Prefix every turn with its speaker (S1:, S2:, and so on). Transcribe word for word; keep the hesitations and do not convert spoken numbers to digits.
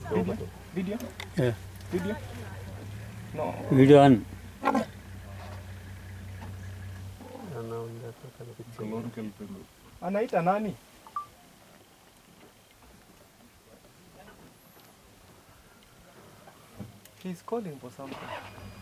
S1: Video? Video?
S2: Yeah.
S1: Video? No.
S2: Video on.
S1: Anaita nani? He's calling for something.